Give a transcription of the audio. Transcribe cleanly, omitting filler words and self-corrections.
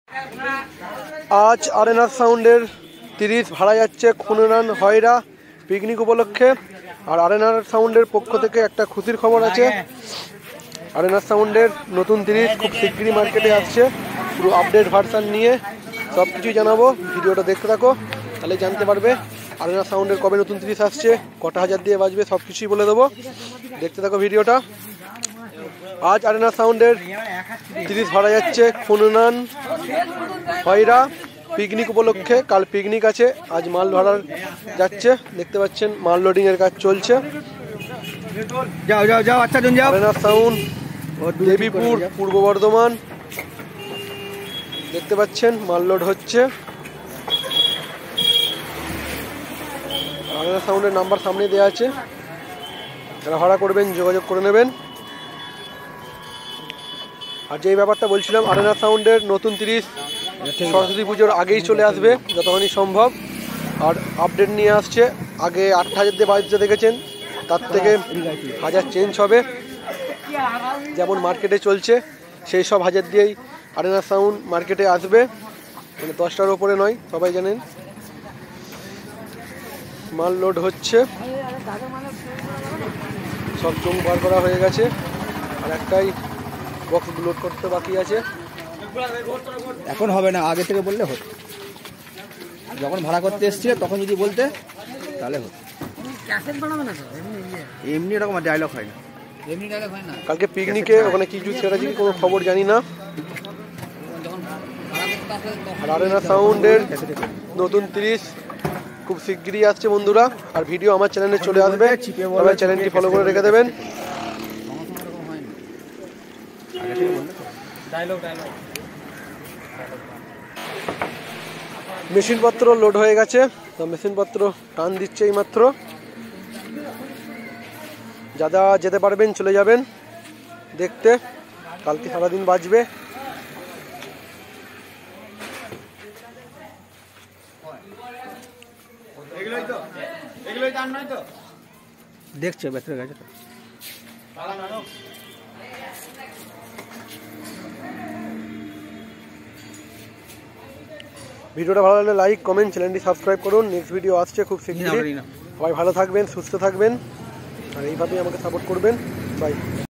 আজ আরেনা সাউন্ডের 30 ভাড়া যাচ্ছে খুননান হয়রা পিকনিক উপলক্ষে। আর আরেনা সাউন্ডের পক্ষ থেকে একটা খুশির খবর আছে। আরেনা সাউন্ডের নতুন 30 খুব শিগগিরই মার্কেটে আসছে, পুরো আপডেট ভার্সন নিয়ে সব কিছুই জানাবো। ভিডিওটা দেখতে থাকো, তাহলে জানতে পারবে আরেনা সাউন্ডের কবে নতুন 30 আসছে, কটা হাজার দিয়ে বাজবে, সব কিছুই বলে দেবো। দেখতে থাকো ভিডিওটা। আজ আরেনা সাউন্ডের 30 ভাড়া যাচ্ছে খুননান হয়রা পিকনিক উপলক্ষে। কাল পিকনিক আছে, আজ মাল ভাড়ার যাচ্ছে। দেখতে পাচ্ছেন মাল লোডিং এর কাজ চলছে। যাও যাও যাও, আচ্ছা জন যাও। আরেনা সাউন্ড দেবীপুর, পূর্ব বর্ধমান। দেখতে পাচ্ছেন মাল লোড হচ্ছে। আরেনা সাউন্ডের নাম্বার সামনে দেওয়া আছে, যারা ভাড়া করবেন যোগাযোগ করে নেবেন। আর যেই ব্যাপারটা বলছিলাম, আরেনা সাউন্ডের নতুন 30 সরস্বতী পুজোর আগেই চলে আসবে যতখানি সম্ভব। আর আপডেট নিয়ে আসছে। আগে 8,000 দিয়ে বাজতে দেখেছেন, তার থেকে 1000 চেঞ্জ হবে। যেমন মার্কেটে চলছে সেই সব 1000 দিয়েই আরেনা সাউন্ড মার্কেটে আসবে, মানে 10টার ওপরে নয়, সবাই জানেন। মাল লোড হচ্ছে, সব চোখ বার করা হয়ে গেছে, আর একটাই বক্স লোড করতে বাকি আছে। এখন হবে না, আগে থেকে বললে হতো। যখন ভাড়া করতে এসেছিল তখন যদি বলতে তাহলে হতো। এমনি এরকম ডায়লগ হয় না, এমনি ডায়লগ হয় না। কালকে পিকনিকে ওখানে কিছু সেটা কোনো খবর জানি না। আর আরেনা সাউন্ডের নতুন 30 খুব শিগগিরই আসছে বন্ধুরা। আর ভিডিও আমার চ্যানেলে চলে আসবে, সবাই চ্যানেলটি ফলো করে রেখে দেবেন। মেশিনপত্র লোড হয়ে গেছে, তো মেশিনপত্র টান দিচ্ছে এই মাত্র। যারা যেতে পারবেন চলে যাবেন দেখতে, কালকে সারাদিন বাজবে। দেখছে ভেতরে গেছে তো। ভিডিওটা ভালো লাগলে লাইক কমেন্ট, চ্যানেলটি সাবস্ক্রাইব করুন। নেক্সট ভিডিও আসছে খুব শিগগিরই। সবাই ভালো থাকবেন, সুস্থ থাকবেন, আর এইভাবেই আমাকে সাপোর্ট করবেন। বাই।